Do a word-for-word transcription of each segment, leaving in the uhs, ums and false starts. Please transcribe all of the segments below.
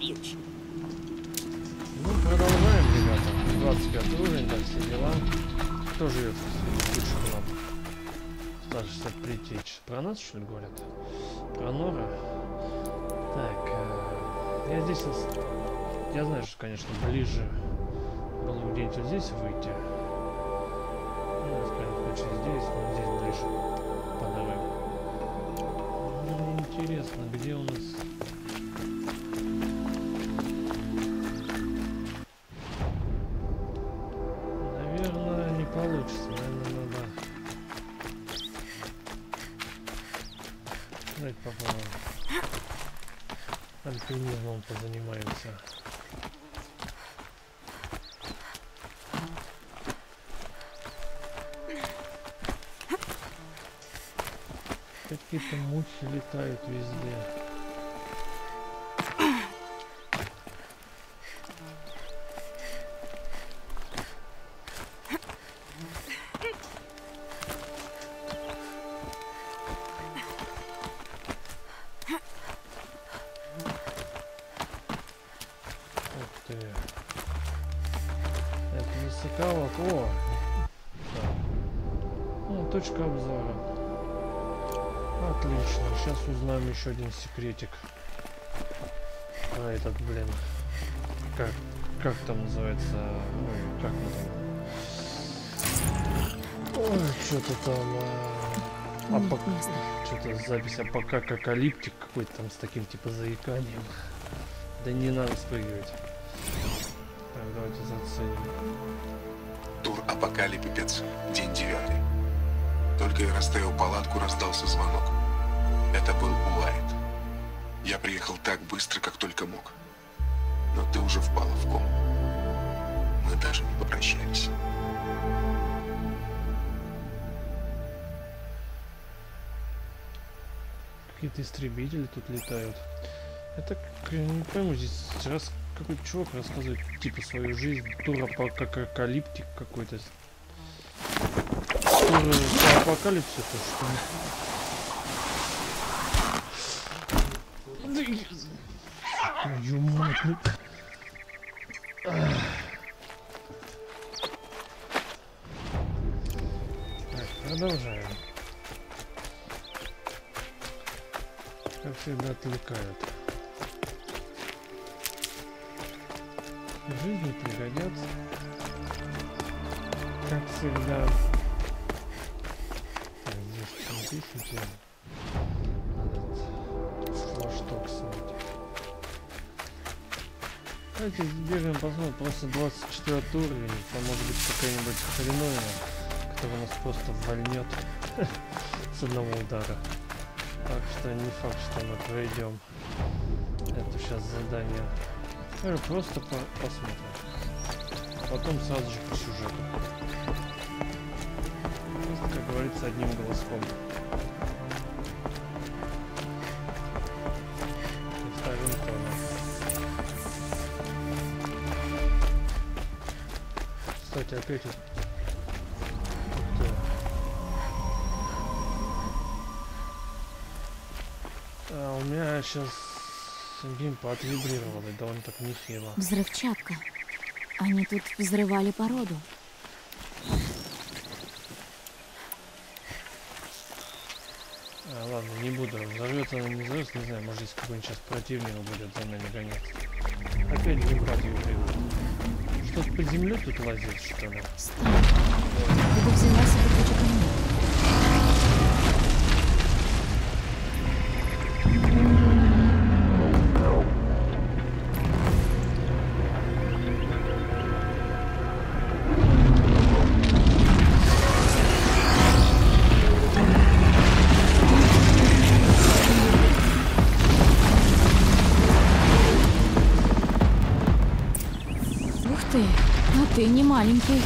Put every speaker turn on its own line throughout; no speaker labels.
Ну, продолжаем, ребята. двадцать пятый уровень, так, все дела. Кто живет лучше к нам? Старшийся притечь. Про нас, что ли, говорят? Про Нора? Так, э, я здесь... Я знаю, что, конечно, ближе было бы где-нибудь вот здесь выйти. Ну, в крайнем случае здесь, но здесь ближе. По дороге. Ну, интересно, где у нас... Наверное, не получится. Наверное, надо... Давайте попробуем. Альпинизмом позанимаемся. Какие-то мухи летают везде. Ух ты. Это высоковат. О! Да. Ну, точка обзора. Отлично, сейчас узнаем еще один секретик. А этот, блин, как, как там называется, ой, как он там, ой, что-то там, а, апок... что-то запись апокалиптик какой-то там с таким типа заиканием. Да не надо спрыгивать. Так, давайте заценим.
Тур Апокалипипец, день девятый. Только я расставил палатку, раздался звонок. Это был Уайт. Я приехал так быстро, как только мог. Но ты уже впала в кому. Мы даже не попрощались.
Какие-то истребители тут летают. Это, я не пойму, здесь раз какой-то чувак рассказывает типа свою жизнь. Тур апокалиптик какой-то. Тур по апокалипсису, что ли? Твою мать, ну... Так, продолжаем. Как всегда отвлекают. В жизни пригодятся. Как всегда. Так, здесь что пишите? Флашток снять. Давайте бегаем, посмотрим. Просто двадцать четвёртый уровень. Там может быть какая-нибудь хреновина, которая нас просто вольнет с одного удара. Так что не факт, что мы пройдем это сейчас задание. Или просто по посмотрим. А потом сразу же по сюжету. Просто, как говорится, одним голоском. И ставим тоном. Кстати, опять... А у меня сейчас геймпад вибрировал, и довольно так нехило.
Взрывчатка. Они тут взрывали породу.
А, ладно, не буду. Взорвется она, не взорвется, не знаю, может здесь какой-нибудь сейчас противник будет за нами гоняться. Опять геймпад вибрирует. Что-то под землей тут лазит, что ли?
Странно. Ты взяла себе кучу камней. А ты не маленький.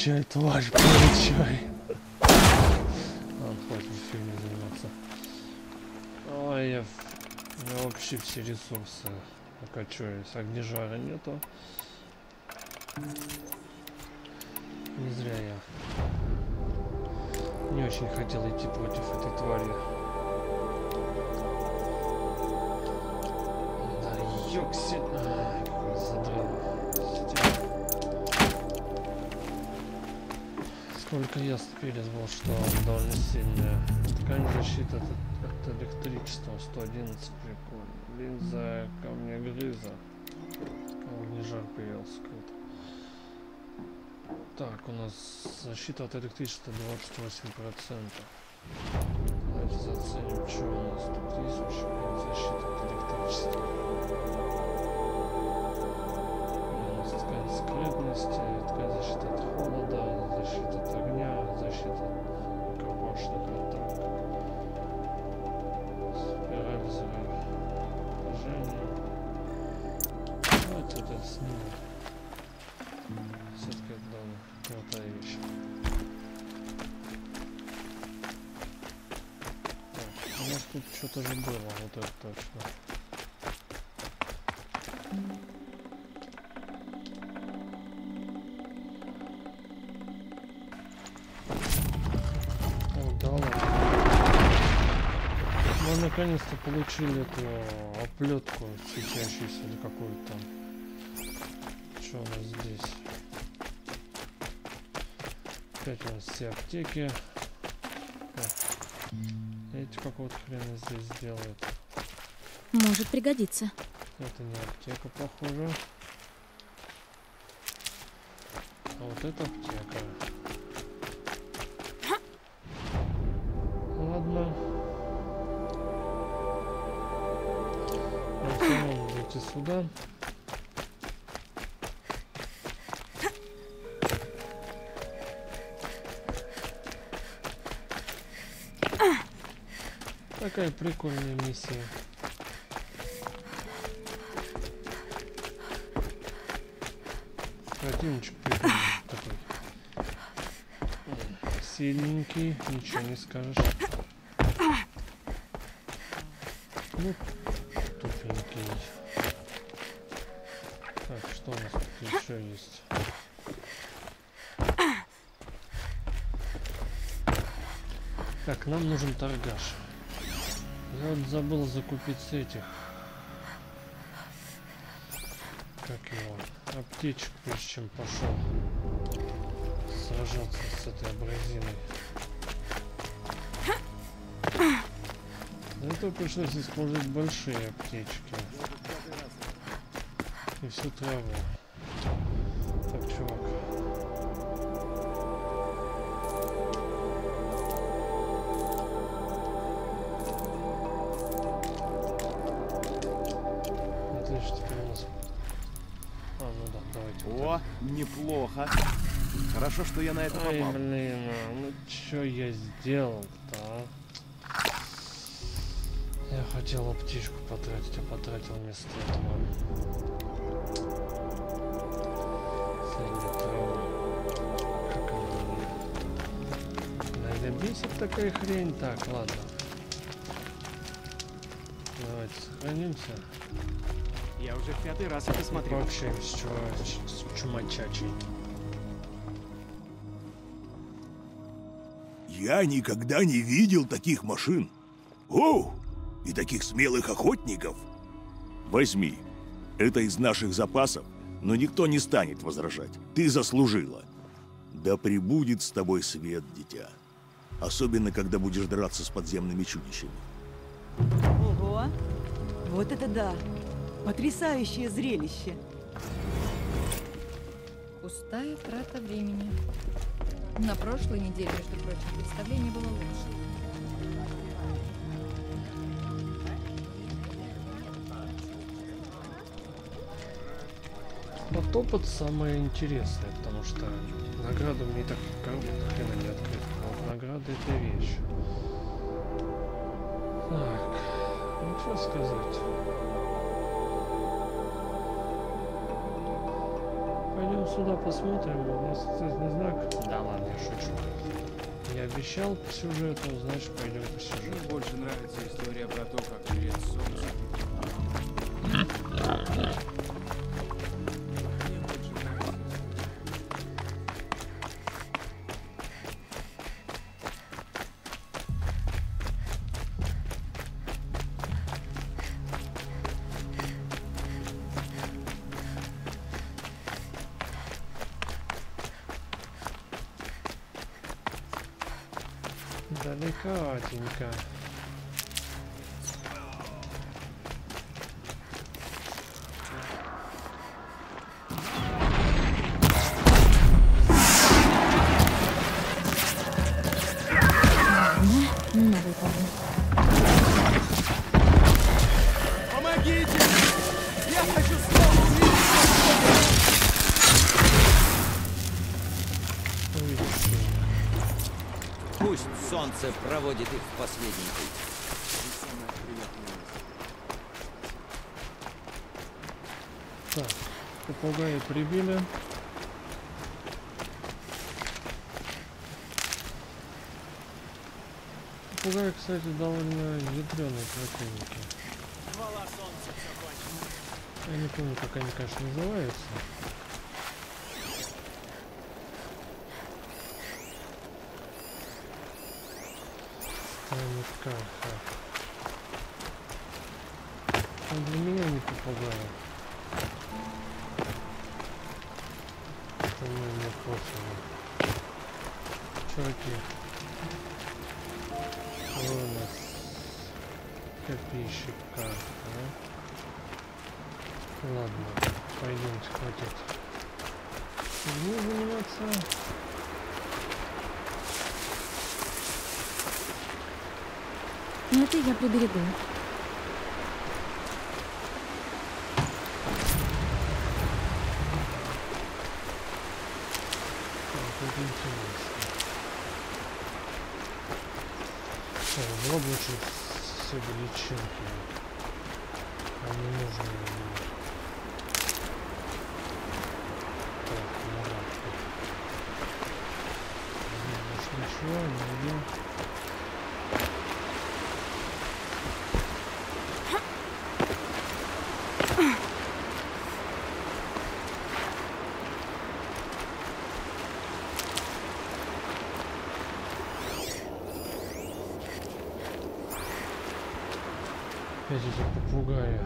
Получай, тварь, получай. Ладно, хватит фигней заниматься. Ой, я, у меня вообще все ресурсы окачаюсь. Огнежара нету. Не зря я не очень хотел идти против этой твари. Да ёкси. А, какой задрал. Сколько я перезвал, что он довольно сильная. Ткань защиты от, от электричества сто одиннадцать, прикольно. Линза камнегрыза. Огнежар появился, круто. Так, у нас защита от электричества двадцать восемь процентов. Давайте заценим, что у нас тут есть вообще. Защита от электричества. У нас ткань скрытности, ткань защиты от холода, защита от огня, защита от рукопашных атак. Спираль заражения. Давайте это снимем. Все-таки это довольно крутая вещь. Так, у нас тут что-то же было, вот это точно. О, да ладно. Мы наконец-то получили эту оплетку светящуюся или какую-то там. Что у нас здесь? Опять у нас все аптеки. О, эти какого-то хрена здесь делают.
Может пригодиться.
Это не аптека, похоже. А вот это аптека. Ладно. Нам зайти сюда. Такая прикольная миссия. Противничек прикольный такой. Сильненький, ничего не скажешь. Ну, тупенький. Так, что у нас тут еще есть? Так, нам нужен торгаш. Я вот забыл закупить с этих. Как его? Аптечек, прежде чем пошел сражаться с этой абразиной. Для этого пришлось использовать большие аптечки. И всю траву. Так, чувак.
О, неплохо. Хорошо, что я на это попал.
Ай, блин, ну чё я сделал-то, а? Я хотел аптечку потратить, а потратил вместо этого. Как она? Да, бесит такая хрень. Так, ладно. Давайте сохранимся.
Я уже в пятый раз это смотрю.
Пообщаемся с чумачачей.
Я никогда не видел таких машин. О, и таких смелых охотников. Возьми. Это из наших запасов, но никто не станет возражать. Ты заслужила. Да пребудет с тобой свет, дитя. Особенно, когда будешь драться с подземными чудищами.
Ого! Вот это да! Потрясающее зрелище!
Пустая трата времени. На прошлой неделе, между прочим, представление было лучше.
Вот опыт самое интересное, потому что награду мне так хрена не открыть. А вот награда — это вещь. Так, ну что сказать. Пойдем Ну, сюда посмотрим. У нас, кстати, не знак. Да ладно, я шучу. Я обещал по сюжету, значит, пойдем по сюжету.
Мне больше нравится история про то, как греет солнце. Мне больше нравится.
Далекатенько.
Новый парень.
Помогите! Я хочу снова увидеть!
Увидишь меня.
Пусть солнце проводит их в последний путь.
Самое приятное.
Так, попугаи прибили. Попугаи, кстати, довольно ядреные противники. Я не помню, как они, конечно, называются. Камикаха. Он для меня не попугай. Это мне пофигу. Чуваки. Что у нас? Копейщик карта, да? Ладно, пойдемте, хватит. Фигней заниматься.
Это я приберегу.
Так, это интересно. Так, два больше все личинки. Они нужны мне. Так, ну ладно. Больше ничего, не идем. Опять эти попугаи.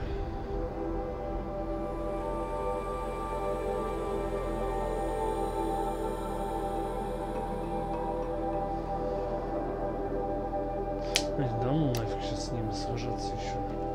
Блин, да ну нафиг сейчас с ними сражаться еще.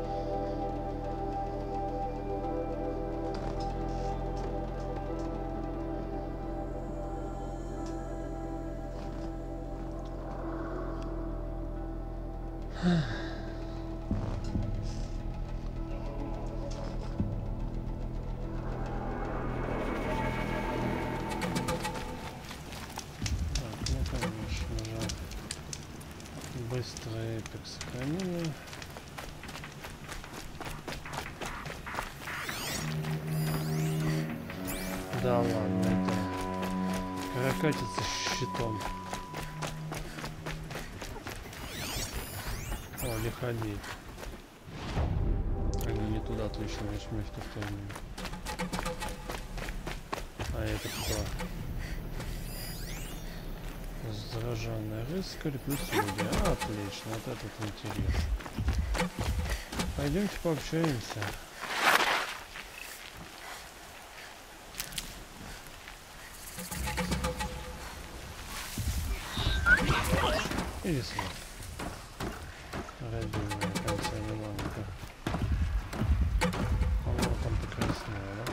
Быстрое эпик сохранение. Да ладно, это каракатица с щитом. О, лиходей. Они не туда точно, значит мы в ту сторону. А это кто? Зараженная рыскарь плюс люди. А, отлично, вот этот интерес. Пойдемте пообщаемся. И весна. Родильная конца Миланка. По-моему, там прекрасная, да?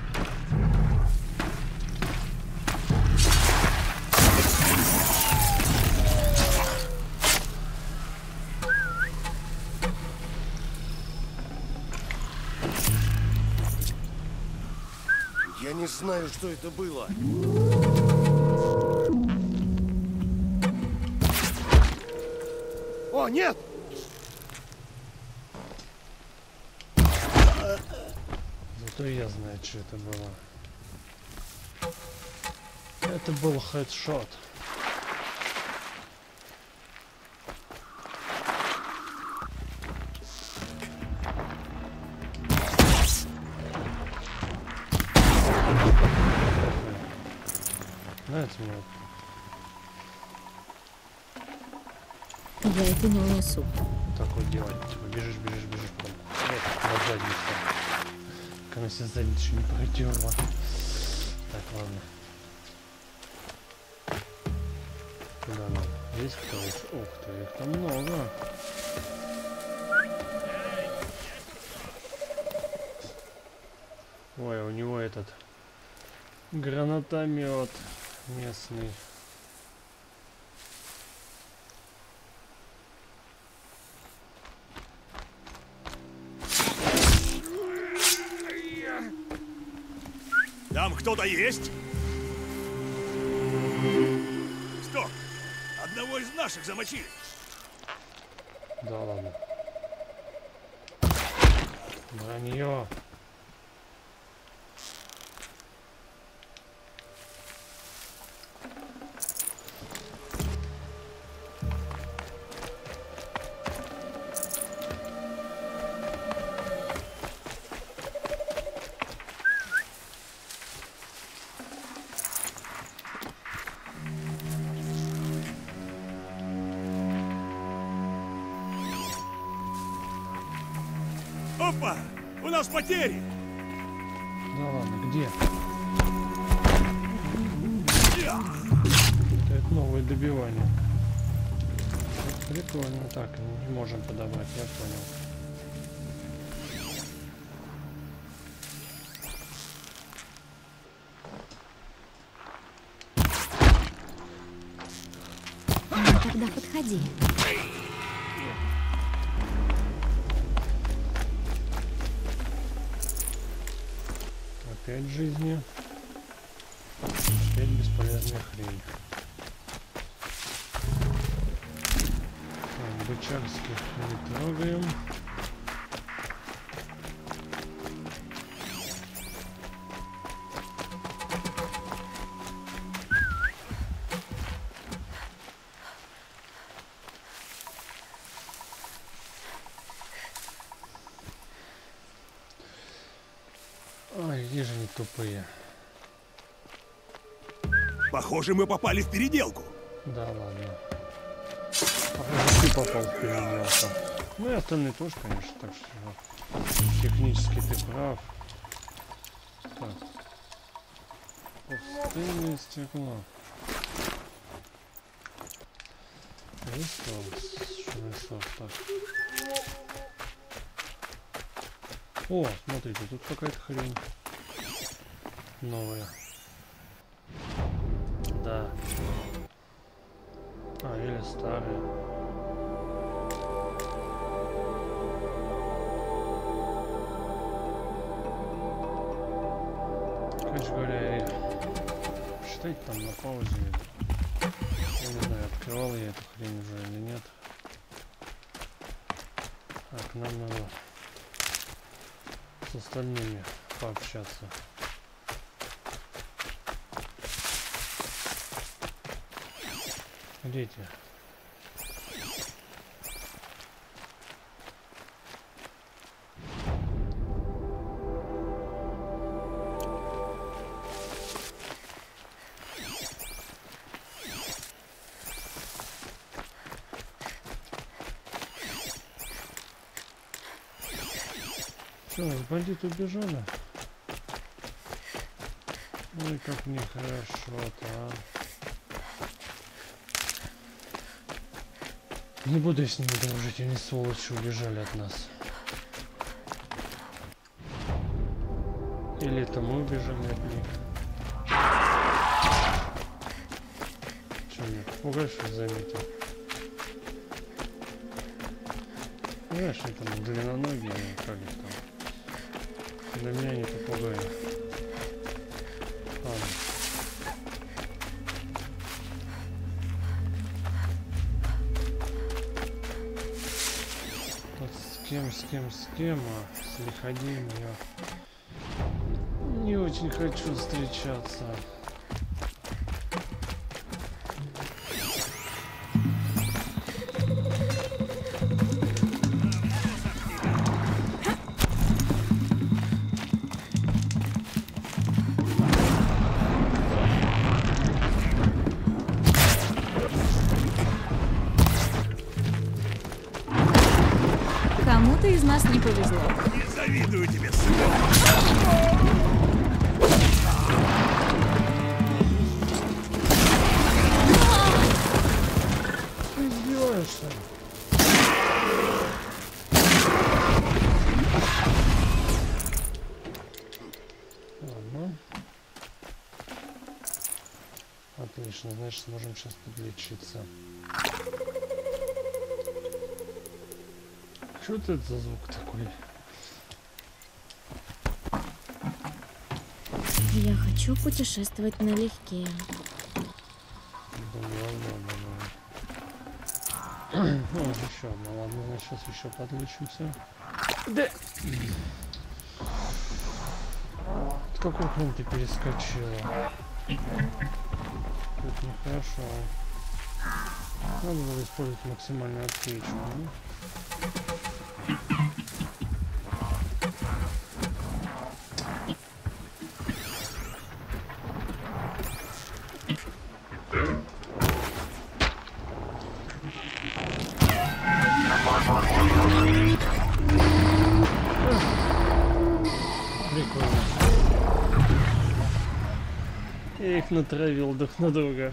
Я не знаю, что это было. О, нет!
Зато я знаю, что это было. Это был хедшот. Знаете, мне
Я это не унесу.
так вот делать. Типа бежишь, бежишь, бежишь. Потом вот, на задницу. Конечно, задницу еще не протерла. Так, ладно. Куда надо? Здесь кто-то? Ух ты, их там много. Ой, у него этот гранатомет местный.
Там кто-то есть? Стоп! Одного из наших замочили.
Да ладно. Вранье.
Опа! У нас потери!
Да ладно, где?
Я!
Это новое добивание. Это прикольно. Так, не можем подобрать, я понял.
Ну, тогда подходи.
Опять жизни. Опять бесполезная хрень. Так, бычарских не трогаем. Ой, где же они тупые.
Похоже, мы попали в переделку.
Да ладно. Похоже, ты попал в переделку. Ну и остальные тоже, конечно, так что технически ты прав. Так. Пустынное стекло. Ресурс. Так. О, смотрите, тут какая-то хрень новая. Да. А, или старая. Короче говоря, считайте там на паузе. Я не знаю, открывал я эту хрень уже или нет. Так, нам надо с остальными пообщаться. Дети. Что, бандиты убежали? Ой, как нехорошо-то, а. Не буду я с ними дружить, они сволочи убежали от нас. Или это мы убежали от них. Че, меня попугай что заметил? Знаешь, это там длинноногие, как их там. Для меня не попугаи. Ладно. Вот с кем, с кем, с кем, а с Лиходеем я не очень хочу встречаться.
Кому-то из нас не повезло.
Не завидую тебе, сынок.
Ты издеваешься? Ладно. Отлично, значит, сможем сейчас подлечиться. Что это за звук такой?
Я хочу путешествовать налегке.
Да ладно, ладно. О, еще одна. Ладно, значит, сейчас еще подлечимся. Да. В какой хрен ты перескочила? Это нехорошо. Надо было использовать максимальную отсечку. Ну? Прикольно. Я их натравил друг на друга.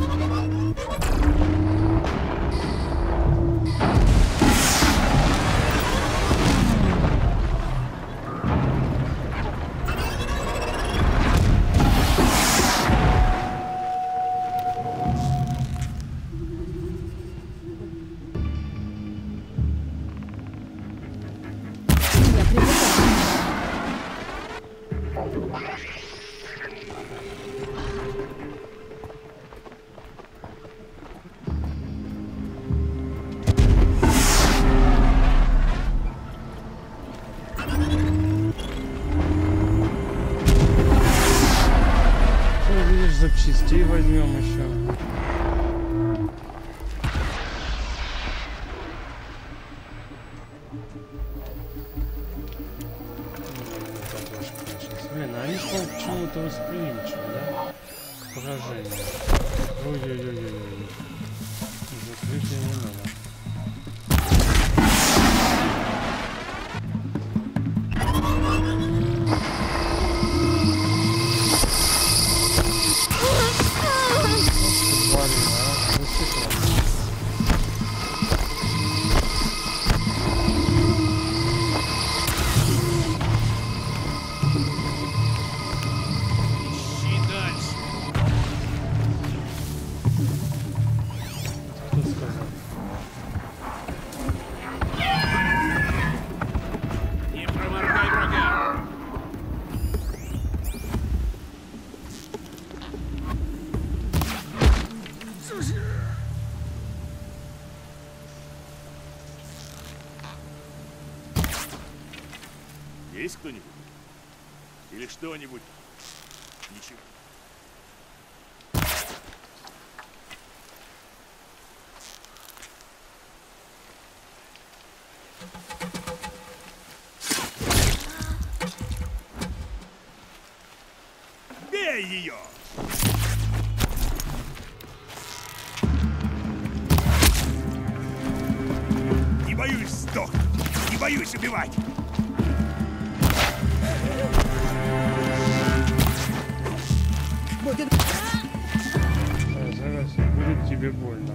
Запчастей возьмем еще. Блин, а они стали почему-то восприимчивы, да? К поражению. Ой-ой-ой-ой-ой. Закрытие не надо.
Есть кто-нибудь? Или что-нибудь? Ничего. Бей ее! Не боюсь сдохнуть, не боюсь убивать.
Будет...
Зараз будет тебе больно.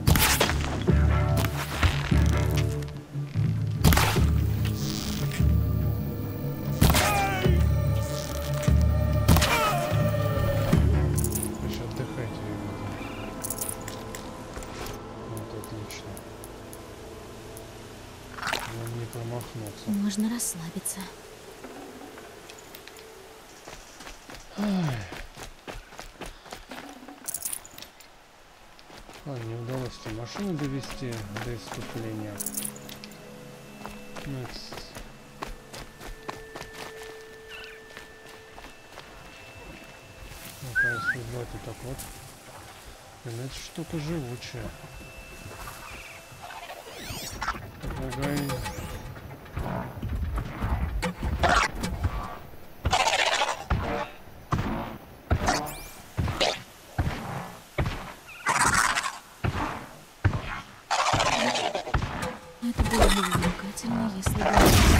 Еще отдыхайте, ребята. Вот отлично. Нам не промахнуться.
Можно расслабиться.
Ай. А, не удалось эти машины довести до исступления. Next. Ну-ка, если брать вот так вот. Блин, эта штука живучая. Предлагаю...
это было бы увлекательно, если бы...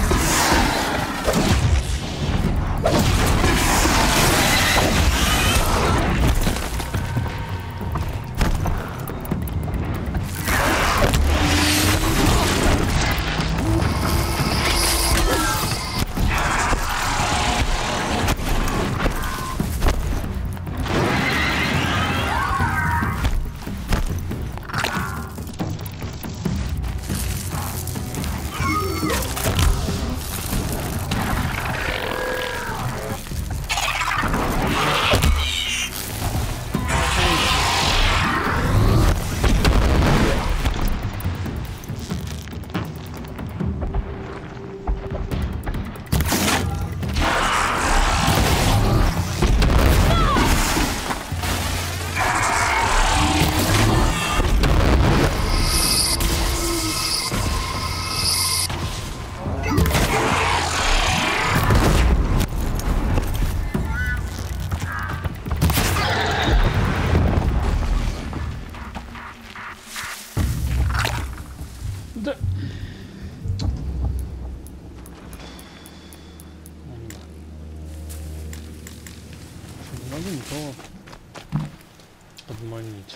Да. Не могу никого подманить.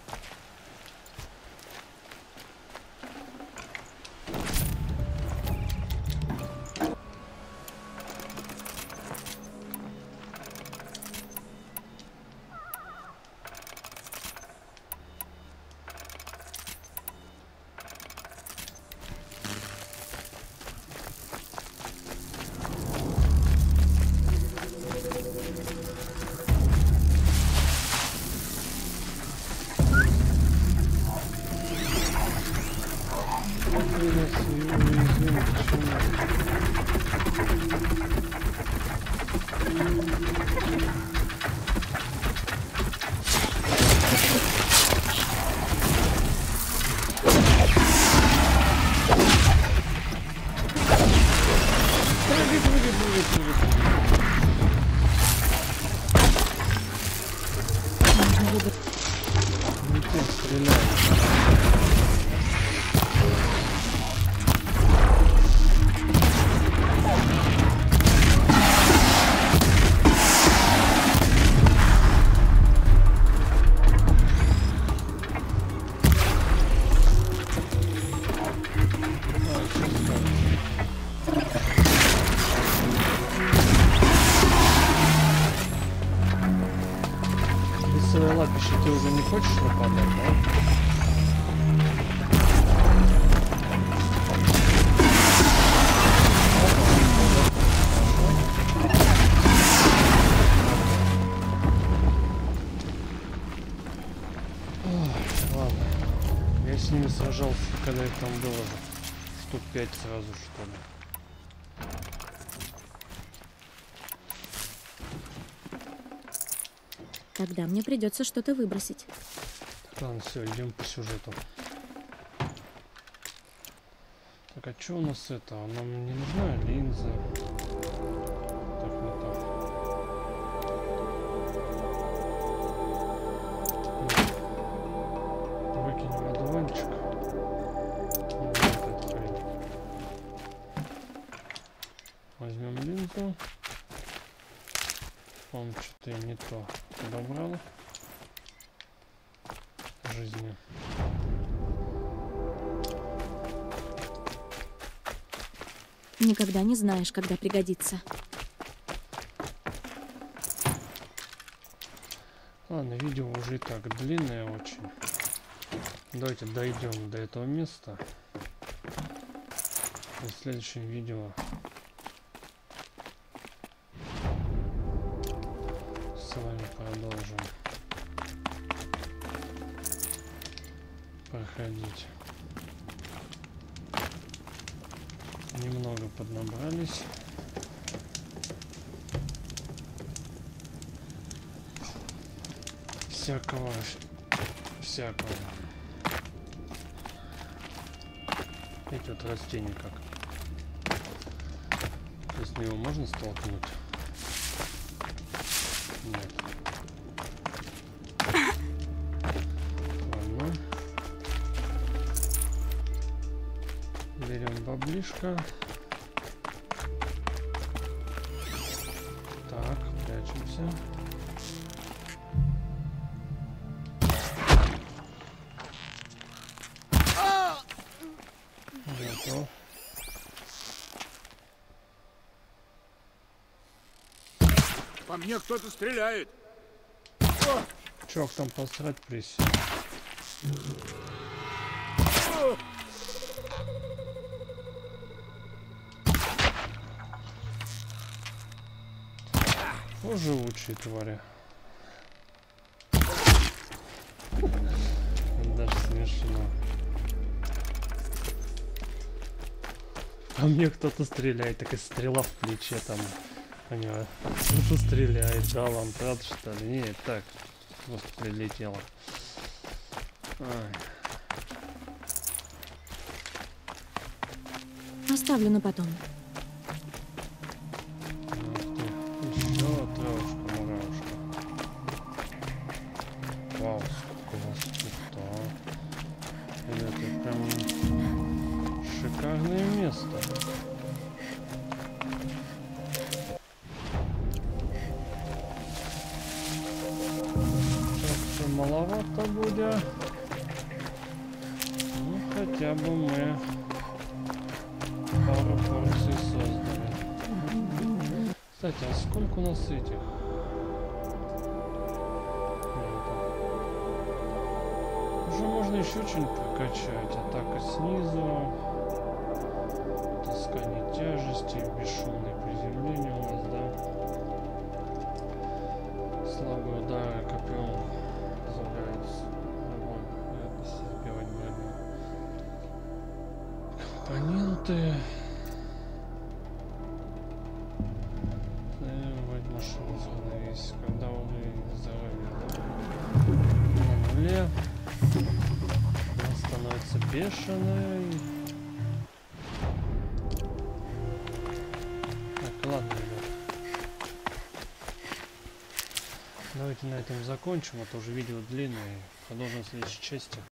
Лапище, ты уже не хочешь нападать, да? Ой, ладно. Я с ними сражался, когда их там было штук пять сразу, что ли.
Тогда мне придется что-то выбросить.
Ладно, все, идем по сюжету. Так, а что у нас это? Нам не нужна линза. Так, не так. Выкинем одуванчик. Вот эту хрень. Возьмем линзу. Он что-то не то подобрал жизни.
Никогда не знаешь, когда пригодится.
Ладно, видео уже и так длинное очень. Давайте дойдем до этого места. И в следующем видео с вами продолжим проходить. Немного поднабрались. Всякого, всякого. Эти вот растения как? То есть его можно столкнуть? Нет. Ладно. Берем баблишко. Так, прячемся. Готов.
По мне кто-то стреляет.
Чувак там посрать присел. О, живучие твари. Даже смешно. А мне кто-то стреляет, так и стрела в плече там. Поняла. Кто-то стреляет, да, вам правда что ли? Нет, так. Просто прилетело. Ай.
Оставлю на потом.
Еще травушка-муравушка. Вау, сколько у вас тут, а? Это прям шикарное место. Как-то маловато будет. Ну, хотя бы мы пару порций создали. Кстати, а сколько у нас этих? Уже можно еще что-нибудь прокачать. Атака снизу. Таскание тяжести. Бесшумное приземление у нас, да? Слабые удары копьем позволяют огонь вероятности сбивать броню. Компоненты. Машину занавесить, когда уровень здоровья на нуле, она становится бешеной. Так, ладно, ребят. Давайте на этом закончим, а то уже видео длинное. Продолжим в следующей части.